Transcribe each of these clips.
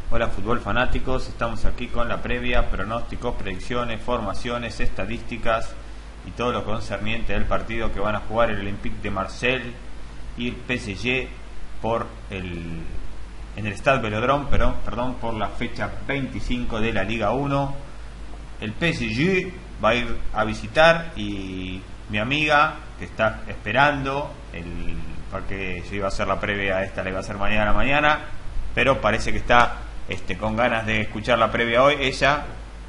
Hola fútbol fanáticos, estamos aquí con la previa, pronósticos, predicciones, formaciones, estadísticas y todo lo concerniente del partido que van a jugar el Olympique de Marsella y el PSG en el Stade Velodrome, perdón, por la fecha 25 de la Liga 1. El PSG va a ir a visitar y mi amiga que está esperando porque yo iba a hacer la previa, esta la iba a hacer mañana, pero parece que está con ganas de escuchar la previa hoy. Ella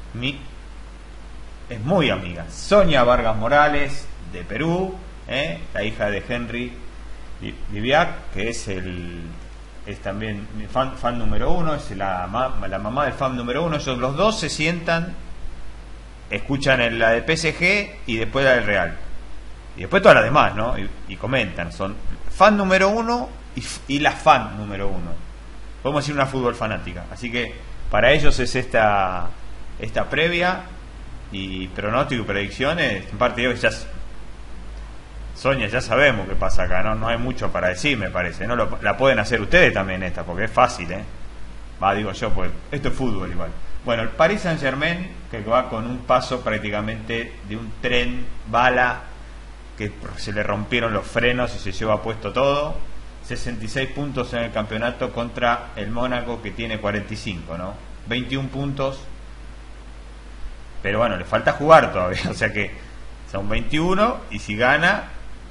es muy amiga, Sonia Vargas Morales de Perú, la hija de Henry Viviac, que es también mi fan número uno, es la mamá del fan número uno. Ellos los dos se sientan, escuchan la del PSG y después la del Real y después todas las demás, ¿no? Y comentan, son fan número uno y la fan número uno, podemos decir una fútbol fanática. Así que para ellos es esta previa y pronóstico y predicciones. Un partido que Sonia, ya sabemos qué pasa acá, no hay mucho para decir, me parece, ¿no? La pueden hacer ustedes también esta, porque es fácil, digo yo, pues esto es fútbol igual. Bueno, el Paris Saint-Germain, que va con un paso prácticamente de un tren bala, que se le rompieron los frenos y se lleva puesto todo. 66 puntos en el campeonato contra el Mónaco, que tiene 45, ¿no? 21 puntos, pero bueno, le falta jugar todavía, o sea que son 21 y si gana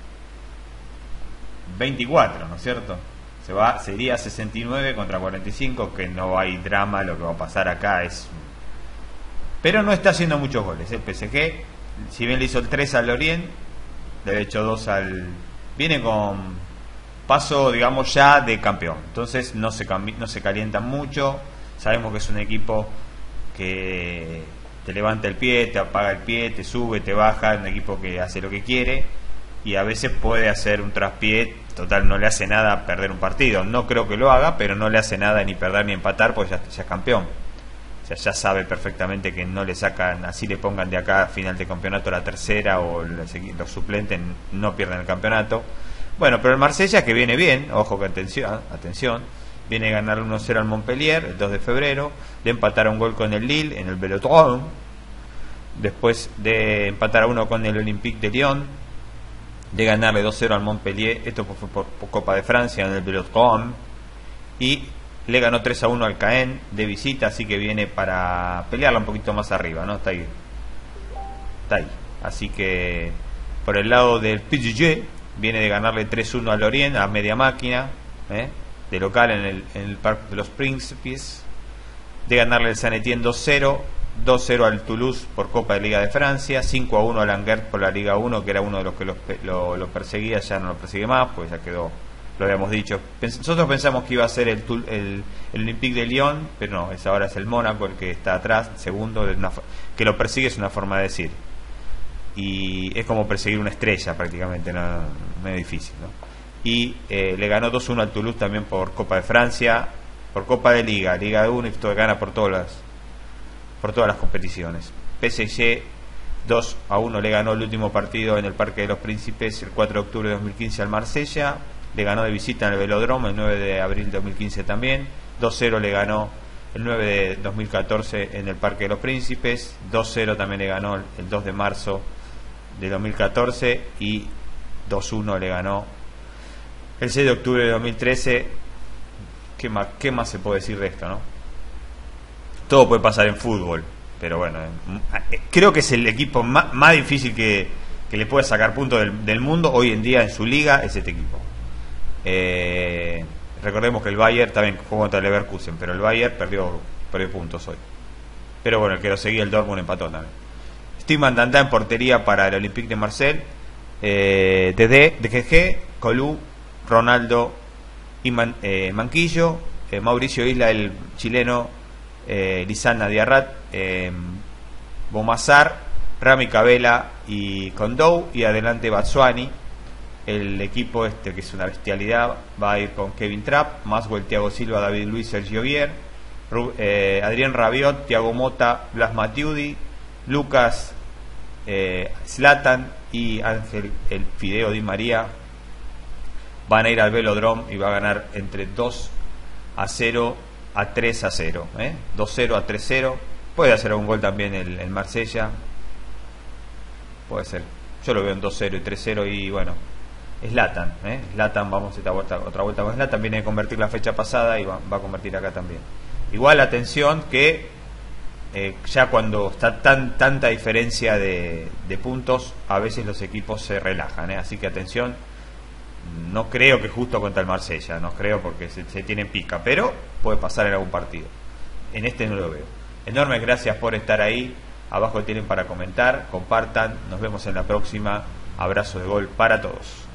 24, ¿no es cierto? Sería 69 contra 45, que no hay drama, lo que va a pasar acá pero no está haciendo muchos goles el PSG. Si bien le hizo el 3 al Lorient, le ha hecho 2 viene con paso, digamos, ya de campeón, entonces no se calientan mucho. Sabemos que es un equipo que te levanta el pie, te apaga el pie, te sube, te baja, un equipo que hace lo que quiere y a veces puede hacer un traspié. Total, no le hace nada perder un partido, no creo que lo haga, pero no le hace nada ni perder ni empatar, pues ya es campeón. O sea, ya sabe perfectamente que no le sacan, así le pongan de acá a final de campeonato la tercera o los suplentes, no pierden el campeonato. Bueno, pero el Marsella, que viene bien, ojo que atención, viene a ganar 1-0 al Montpellier el 2 de febrero, de empatar a un gol con el Lille en el Velodrome, después de empatar a 1 con el Olympique de Lyon, de ganarle 2-0 al Montpellier, esto fue por Copa de Francia en el Velodrome, y le ganó 3-1 al Caen de visita, así que viene para pelearla un poquito más arriba, ¿no? Está ahí. Así que por el lado del PSG viene de ganarle 3-1 al Lorient a media máquina, de local en el Parque de los Príncipes, de ganarle el Saint-Étienne 2-0 al Toulouse por Copa de Liga de Francia, 5-1 al Angers por la Liga 1, que era uno de los que lo perseguía, ya no lo persigue más, pues ya quedó, lo habíamos dicho. Nosotros pensamos que iba a ser el Olympique de Lyon, pero no, ahora es el Mónaco el que está atrás, segundo, que lo persigue, es una forma de decir. Y es como perseguir una estrella prácticamente, no es difícil, ¿no? Y le ganó 2-1 al Toulouse también por Copa de Francia, por Copa de Liga 1, y gana por todas las competiciones. PSG 2-1 le ganó el último partido en el Parque de los Príncipes el 4 de octubre de 2015 al Marsella, le ganó de visita en el Velodrome el 9 de abril de 2015 también, 2-0 le ganó el 9 de 2014 en el Parque de los Príncipes, 2-0 también le ganó el 2 de marzo de 2014 y 2-1 le ganó el 6 de octubre de 2013. ¿Qué más se puede decir de esto, no? Todo puede pasar en fútbol, pero bueno, creo que es el equipo más difícil que le puede sacar puntos del mundo hoy en día en su liga, es este equipo. Recordemos que el Bayern también jugó contra el Leverkusen, pero el Bayern perdió puntos hoy. Pero bueno, el que lo seguía, el Dortmund, empató también. Steve Mandanda en portería para el Olympique de Marsella, de GG, Colú, Ronaldo y Manquillo, Mauricio Isla, el chileno, Lizana Diarrat, Bomazar, Rami Cabela y Condou, y adelante Batshuayi. El equipo que es una bestialidad, va a ir con Kevin Trapp, Maswell, Thiago Silva, David Luiz, Sergio Vier, Adrián Rabiot, Thiago Motta, Blas Matuidi, Lucas Zlatan y Ángel el Fideo Di María. Van a ir al Velodrome y va a ganar entre 2-0 a 3-0, 2-0 a 3-0. Puede hacer algún gol también el Marsella, puede ser. Yo lo veo en 2-0 y 3-0. Y bueno, Zlatan, Zlatan, vamos a otra vuelta con Zlatan. Viene a convertir la fecha pasada y va a convertir acá también. Igual atención que ya cuando está tanta diferencia de puntos, a veces los equipos se relajan, así que atención. No creo que justo contra el Marsella, no creo, porque se tienen pica, pero puede pasar en algún partido. En este no lo veo. Enormes gracias por estar ahí. Abajo tienen para comentar, compartan. Nos vemos en la próxima. Abrazo de gol para todos.